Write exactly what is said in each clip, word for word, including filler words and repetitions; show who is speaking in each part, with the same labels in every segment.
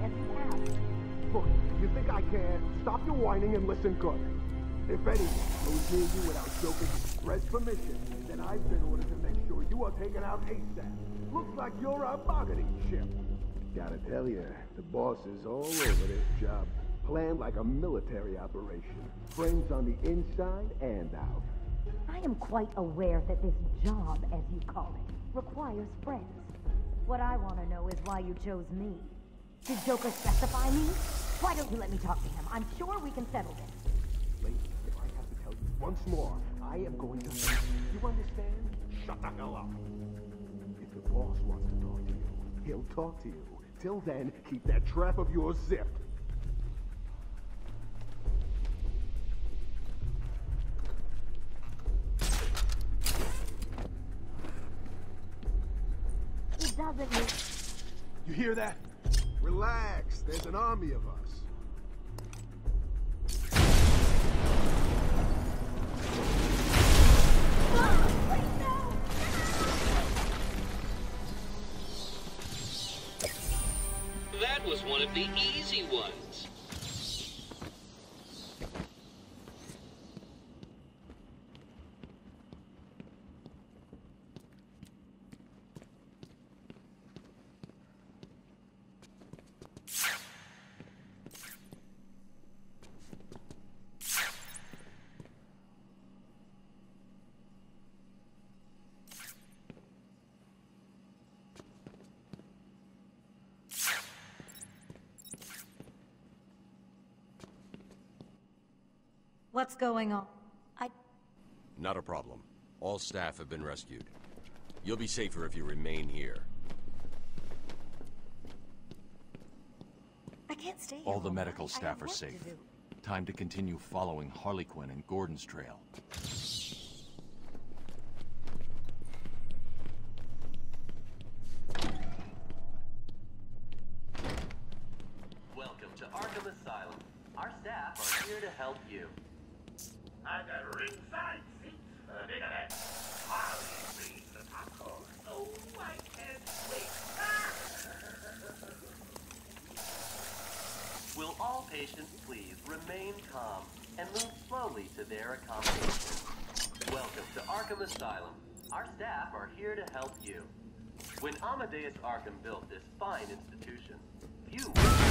Speaker 1: as he asked.
Speaker 2: Look, you think I can? Stop your whining and listen good. If anyone goes near you without Joker's express permission, then I've been ordered to make sure you are taken out ASAP. Looks like you're a bargaining chip. Gotta tell you, the boss is all over this job. Planned like a military operation. Friends on the inside and out.
Speaker 1: I am quite aware that this job, as you call it, requires friends. What I want to know is why you chose me. Did Joker specify me? Why don't you let me talk to him? I'm sure we can settle this.
Speaker 2: Lady, if I have to tell you once more, I am going to... You understand? Shut the hell up. If the boss wants to talk to you, he'll talk to you. Till then, keep that trap of yours zipped.
Speaker 1: It doesn't mean...
Speaker 2: You hear that? Relax, there's an army of us.
Speaker 3: That was one of the easy ones.
Speaker 1: What's going on? I...
Speaker 4: Not a problem. All staff have been rescued. You'll be safer if you remain here.
Speaker 1: I can't stay here.
Speaker 5: All the
Speaker 1: all
Speaker 5: medical
Speaker 1: night. I
Speaker 5: staff
Speaker 1: have
Speaker 5: are
Speaker 1: work
Speaker 5: safe.
Speaker 1: to do.
Speaker 5: Time to continue following Harley Quinn and Gordon's trail.
Speaker 6: Welcome to Arkham Asylum. Our staff are here to help you.
Speaker 7: I got ringside seats for the big event. Harley brings the popcorn. Oh, I can't wait.
Speaker 6: Will all patients please remain calm and move slowly to their accommodation? Welcome to Arkham Asylum. Our staff are here to help you. When Amadeus Arkham built this fine institution, few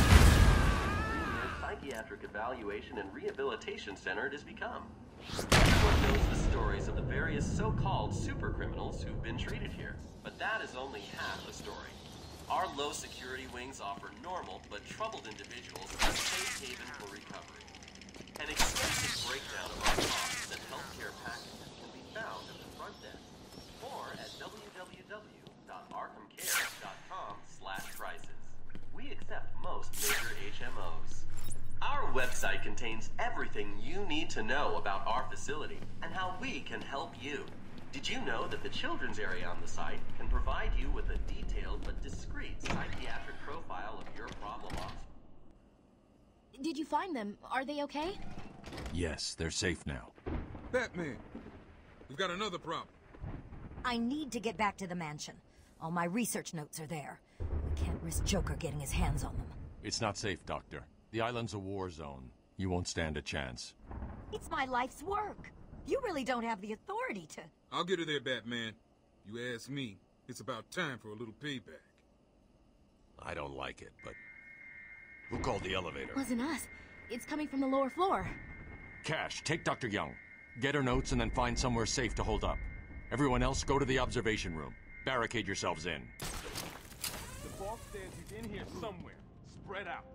Speaker 6: psychiatric evaluation and rehabilitation center it has become. Everyone knows the stories of the various so-called super criminals who've been treated here, but that is only half the story. Our low security wings offer normal but troubled individuals a safe haven for recovery. An extensive breakdown of our costs and healthcare packages can be found at the front desk or at w w w dot arkham care dot com slash prices. We accept most major H M Os. Our website contains everything you need to know about our facility and how we can help you. Did you know that the children's area on the site can provide you with a detailed but discreet psychiatric profile of your problem offspring?
Speaker 8: Did you find them? Are they okay?
Speaker 5: Yes, they're safe now.
Speaker 9: Batman, we've got another problem.
Speaker 1: I need to get back to the mansion. All my research notes are there. We can't risk Joker getting his hands on them.
Speaker 5: It's not safe, Doctor. The island's a war zone. You won't stand a chance.
Speaker 1: It's my life's work. You really don't have the authority to...
Speaker 9: I'll get her there, Batman. You ask me, it's about time for a little payback.
Speaker 4: I don't like it, but... Who called the elevator?
Speaker 8: Wasn't us. It's coming from the lower floor.
Speaker 5: Cash, take Doctor Young. Get her notes and then find somewhere safe to hold up. Everyone else, go to the observation room. Barricade yourselves in.
Speaker 10: The boss says he's in here somewhere. Spread out.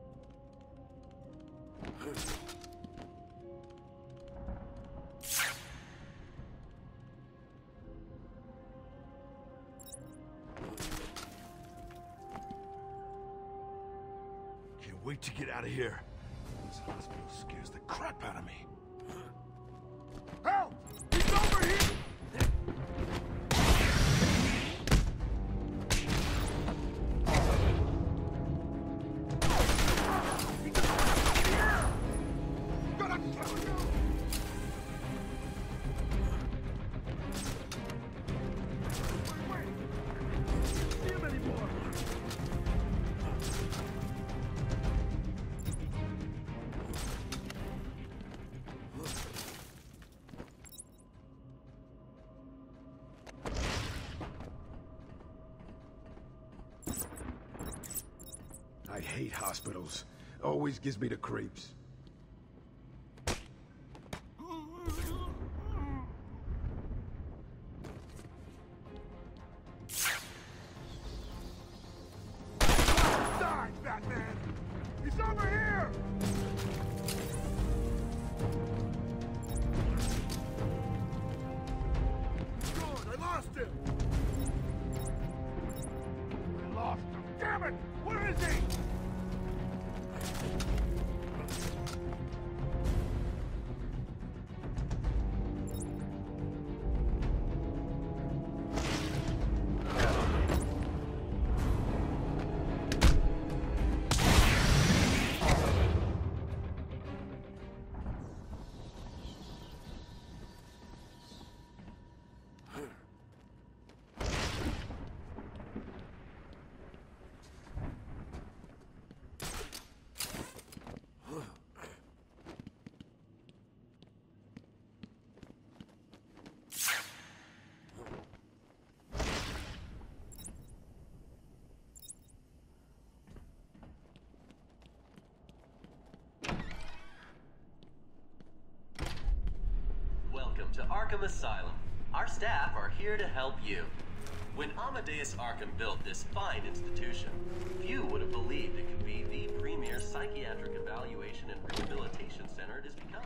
Speaker 7: Can't wait to get out of here. This hospital scares the crap out of me. Help! He's over here!
Speaker 2: I hate hospitals. Always gives me the creeps.
Speaker 7: Die, Batman! He's over here! Good, I lost him! I lost him! Damn it! Where is he?
Speaker 6: Welcome to Arkham Asylum. Our staff are here to help you. When Amadeus Arkham built this fine institution, few would have believed it could be the premier psychiatric evaluation and rehabilitation center it has become.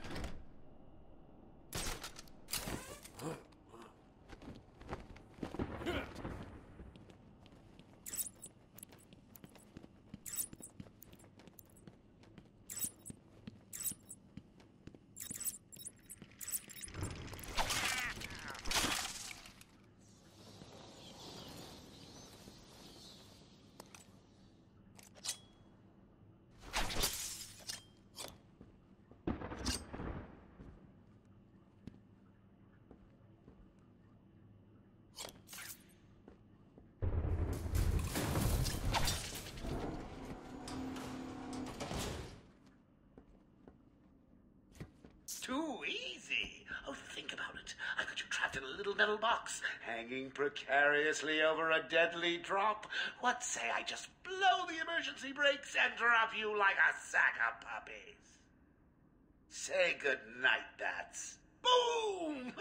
Speaker 7: Too easy. Oh, think about it. I've got you trapped in a little metal box, hanging precariously over a deadly drop. What say I just blow the emergency brakes and drop you like a sack of puppies? Say good night, bats. Boom!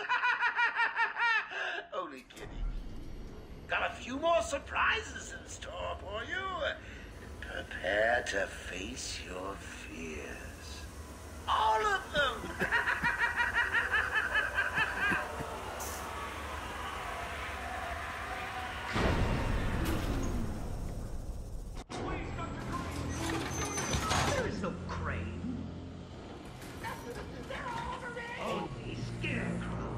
Speaker 7: Only kidding. Got a few more surprises in store for you. Prepare to face your fears. All of them!
Speaker 11: There is no crane. Only Scarecrow.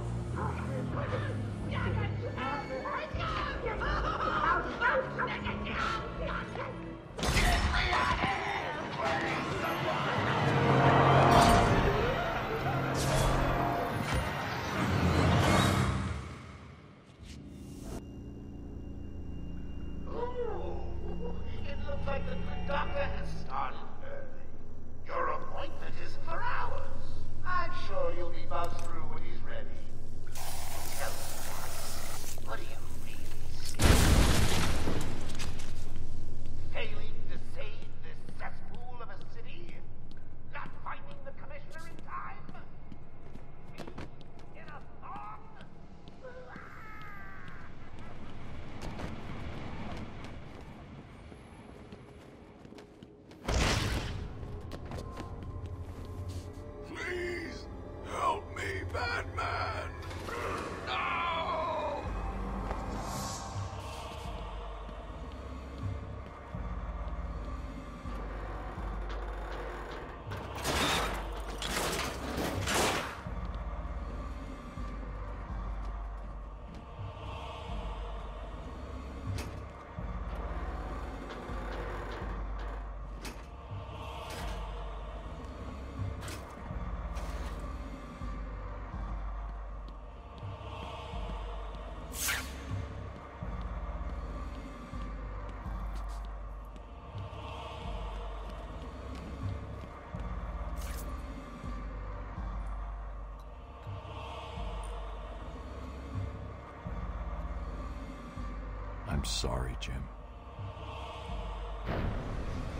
Speaker 5: I'm sorry, Jim.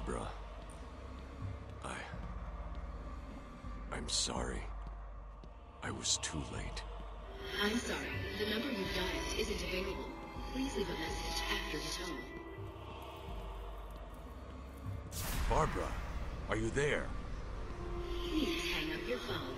Speaker 4: Barbara. I... I'm sorry. I was too late.
Speaker 12: I'm sorry. The number you've dialed isn't available. Please leave a message after the tone.
Speaker 4: Barbara, are you there?
Speaker 12: Please hang up your phone.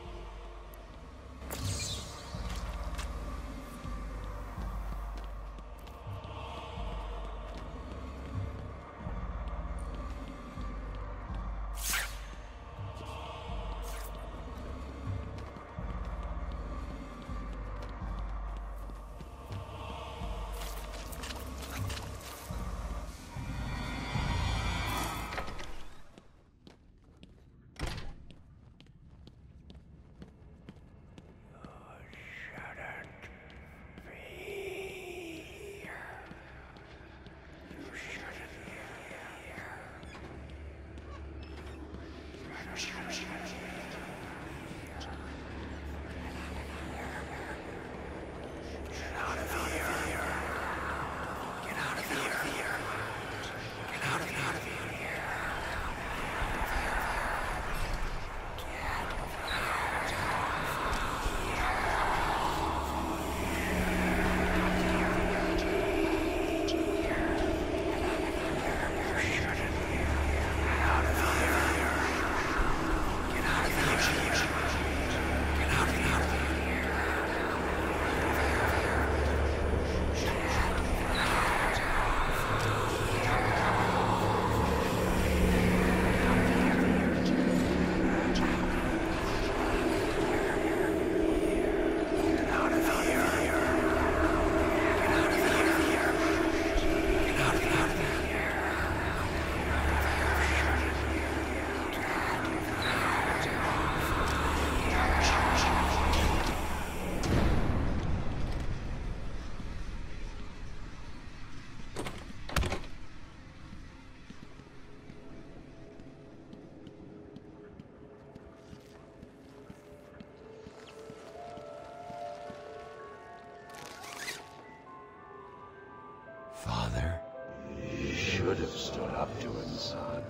Speaker 4: Father?
Speaker 13: You should have stood up to him, son.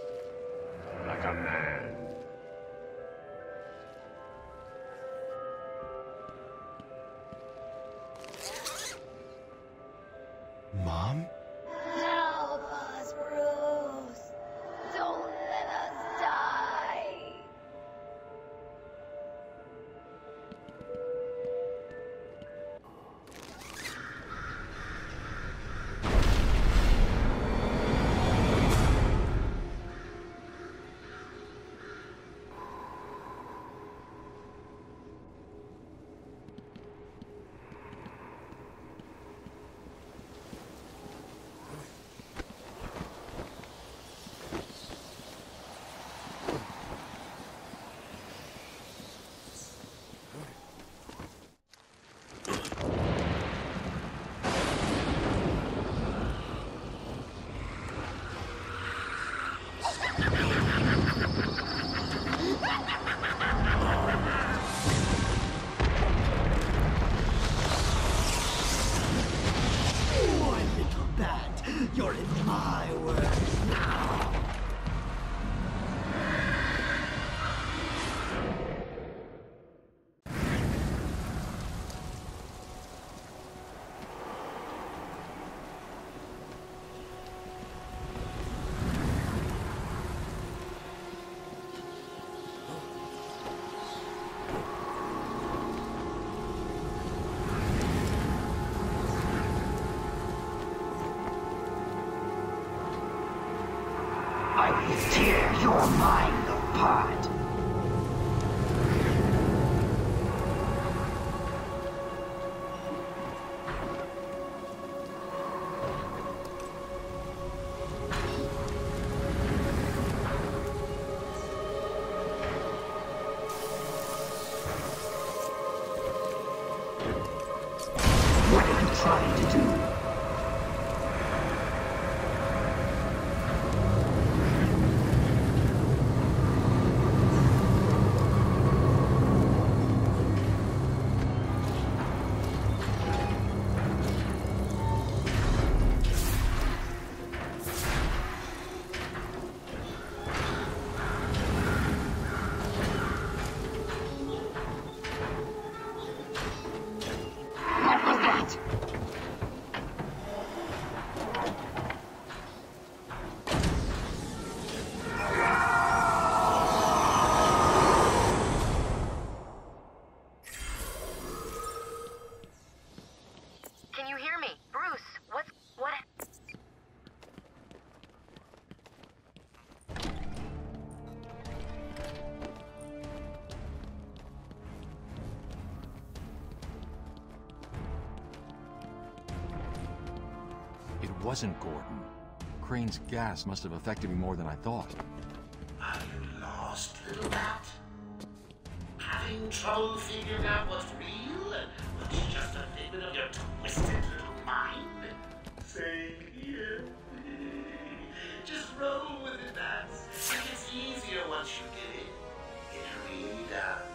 Speaker 13: Like a man.
Speaker 4: Mom?
Speaker 14: Help us, Bruce! Don't let us die!
Speaker 11: You're in my world now. I will tear your mind apart. What are you trying to do?
Speaker 5: wasn't Gordon. Crane's gas must have affected me more than I thought.
Speaker 7: Are you lost, little bat? Having trouble figuring out what's real and what's just a figment of your twisted little mind? Same here. Just roll with it, bats. It gets easier once you get it. It really does.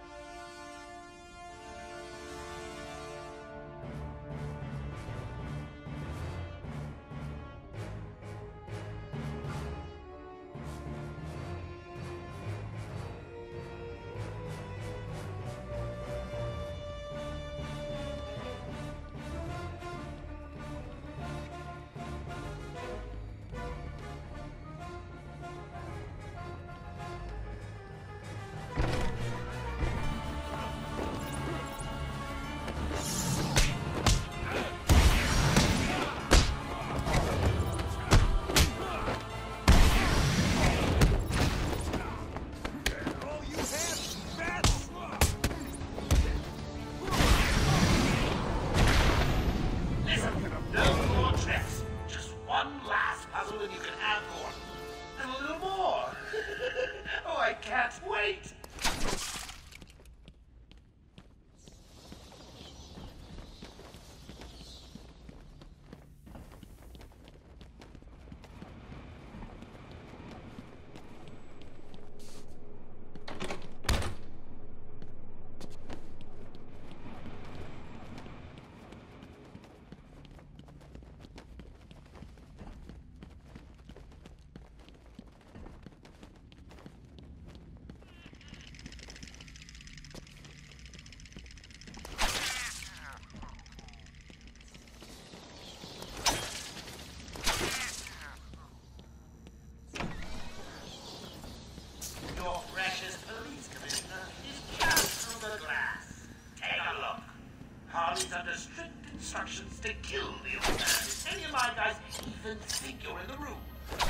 Speaker 7: Instructions to kill the old man. If any of my guys even think you're in the room.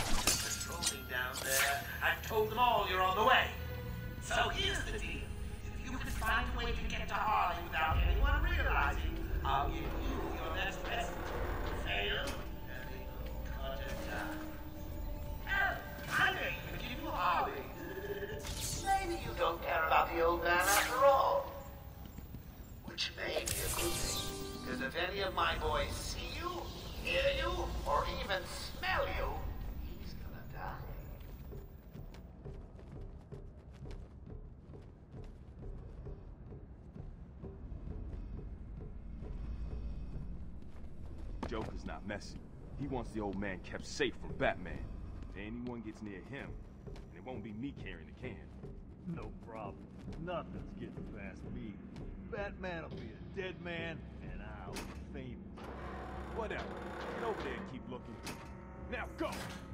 Speaker 7: Just patrolling down there. I've told them all you're on the way. So here's the deal. If you can find a way to get to Harley without anyone realizing, I'll give you your next present. Fail, and they will cut it down. Hell, I may even give you Harley. Maybe you don't care about the old man after all. Which may be a good thing. Because if any of my boys see you, hear you, or even smell you, he's gonna die.
Speaker 10: Joker's not messing. He wants the old man kept safe from Batman. If anyone gets near him, it won't be me carrying the can.
Speaker 15: No problem. Nothing's getting past me. Batman will be a dead man, and I'll be famous.
Speaker 10: Whatever. Get over there and keep looking. Now go!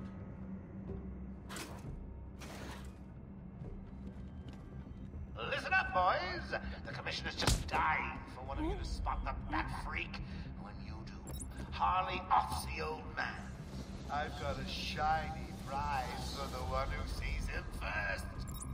Speaker 7: Listen up, boys. The commissioner's just dying for one of you to spot the Bat Freak. When you do, Harley offs the old man. I've got a shiny prize for the one who sees him first.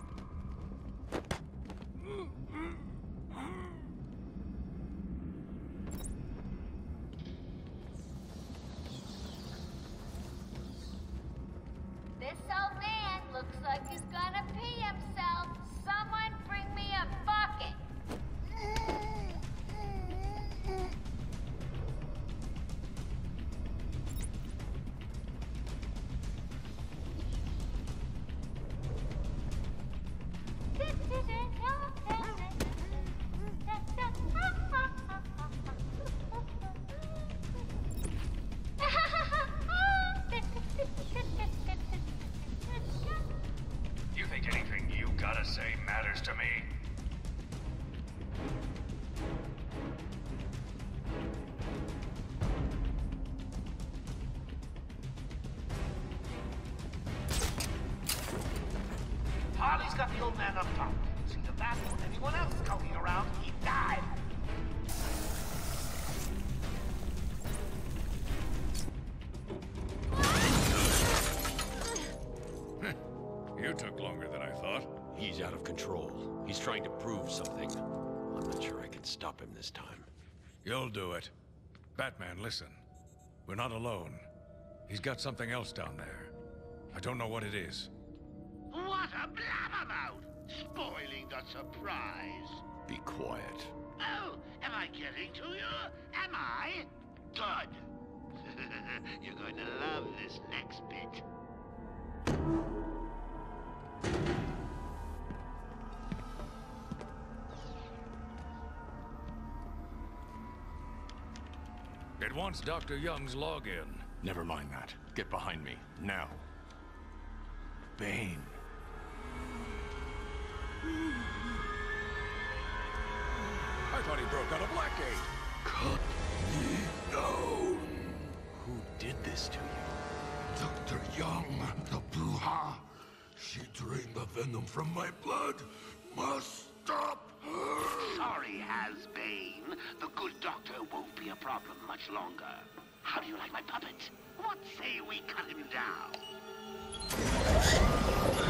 Speaker 14: This old man looks like he's gonna pee himself. Someone bring me a bucket.
Speaker 13: You think anything you gotta say matters to me?
Speaker 7: Harley's got the old man up top. See the bat or anyone else skulking around, he died.
Speaker 13: You took longer than I thought.
Speaker 4: He's out of control. He's trying to prove something. I'm not sure I can stop him this time.
Speaker 13: You'll do it. Batman, listen.
Speaker 16: We're not alone. He's got something else down there. I don't know what it is.
Speaker 7: What a blabbermouth! Spoiling the surprise.
Speaker 13: Be quiet.
Speaker 7: Oh, am I getting to you? Am I? Good. You're going to love this next bit.
Speaker 16: It wants Doctor Young's login.
Speaker 5: Never mind that. Get behind me, now. Bane.
Speaker 16: I thought he broke out of Blackgate.
Speaker 13: Cut me down.
Speaker 5: Who did this to you?
Speaker 13: Doctor Young, the Bruja. She drained the venom from my blood. Must stop her.
Speaker 7: Sorry, Has-Bane. The good doctor won't be a problem much longer. How do you like my puppet? What say we cut him down?